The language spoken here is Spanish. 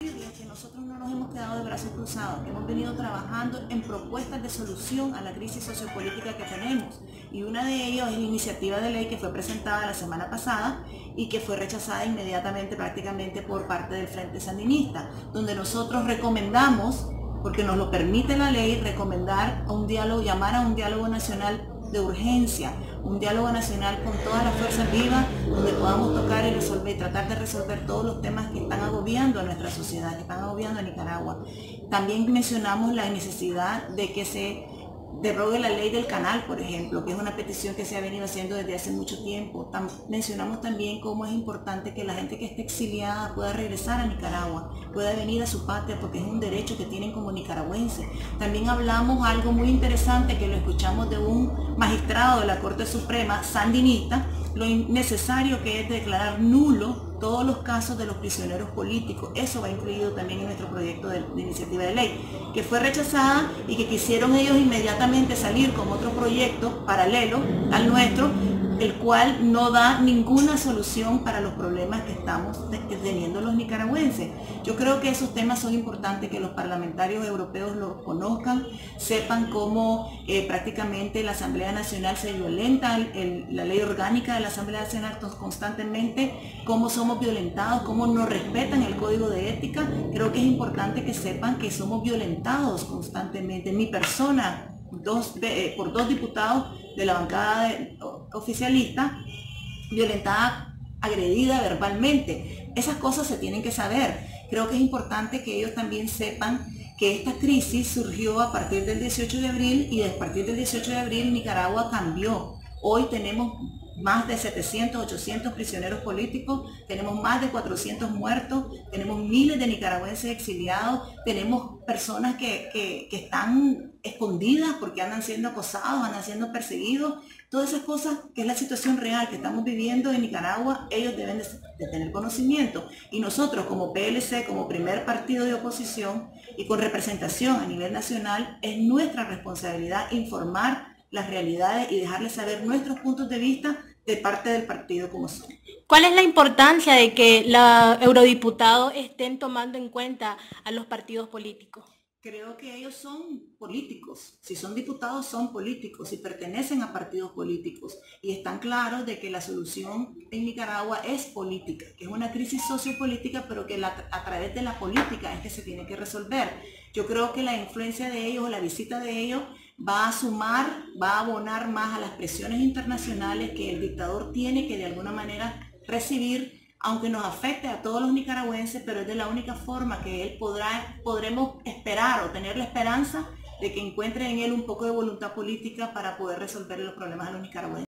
Que nosotros no nos hemos quedado de brazos cruzados, hemos venido trabajando en propuestas de solución a la crisis sociopolítica que tenemos, y una de ellas es la iniciativa de ley que fue presentada la semana pasada y que fue rechazada inmediatamente prácticamente por parte del Frente Sandinista, donde nosotros recomendamos, porque nos lo permite la ley, recomendar a un diálogo, llamar a un diálogo nacional de urgencia, un diálogo nacional con todas las fuerzas vivas, donde podamos tocar y resolver, tratar de resolver todos los temas que están agobiando a nuestra sociedad, que están agobiando a Nicaragua. También mencionamos la necesidad de que se derogue la ley del canal, por ejemplo, que es una petición que se ha venido haciendo desde hace mucho tiempo. Mencionamos también cómo es importante que la gente que esté exiliada pueda regresar a Nicaragua, pueda venir a su patria, porque es un derecho que tienen como nicaragüenses. También hablamos algo muy interesante que lo escuchamos de un magistrado de la Corte Suprema sandinista, lo necesario que es declarar nulo todos los casos de los prisioneros políticos. Eso va incluido también en nuestro proyecto de iniciativa de ley, que fue rechazada y que quisieron ellos inmediatamente salir con otro proyecto paralelo al nuestro, el cual no da ninguna solución para los problemas que estamos teniendo los nicaragüenses. Yo creo que esos temas son importantes que los parlamentarios europeos los conozcan, sepan cómo prácticamente la Asamblea Nacional se violenta, la ley orgánica de la Asamblea Nacional constantemente, cómo somos violentados, cómo no respetan el código de ética. Creo que es importante que sepan que somos violentados constantemente. Mi persona, por dos diputados de la bancada oficialista, violentada, agredida verbalmente. Esas cosas se tienen que saber. Creo que es importante que ellos también sepan que esta crisis surgió a partir del 18 de abril y a partir del 18 de abril Nicaragua cambió. Hoy tenemos más de 700, 800 prisioneros políticos, tenemos más de 400 muertos, tenemos miles de nicaragüenses exiliados, tenemos personas que están escondidas porque andan siendo acosados, andan siendo perseguidos. Todas esas cosas, que es la situación real que estamos viviendo en Nicaragua, ellos deben de tener conocimiento. Y nosotros como PLC, como primer partido de oposición y con representación a nivel nacional, es nuestra responsabilidad informar las realidades y dejarles saber nuestros puntos de vista de parte del partido como son. ¿Cuál es la importancia de que los eurodiputados estén tomando en cuenta a los partidos políticos? Creo que ellos son políticos, si son diputados son políticos y pertenecen a partidos políticos y están claros de que la solución en Nicaragua es política, que es una crisis sociopolítica, pero que a través de la política es que se tiene que resolver. Yo creo que la influencia de ellos o la visita de ellos va a sumar, va a abonar más a las presiones internacionales que el dictador tiene que de alguna manera recibir, aunque nos afecte a todos los nicaragüenses, pero es de la única forma que él podremos esperar o tener la esperanza de que encuentre en él un poco de voluntad política para poder resolver los problemas de los nicaragüenses.